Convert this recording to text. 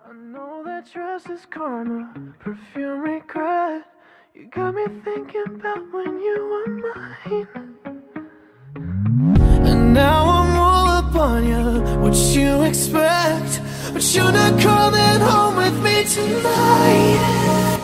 I know that trust is karma, perfume regret. You got me thinking about when you were mine. And now I'm all upon you, what you expect. But you're not coming home with me tonight.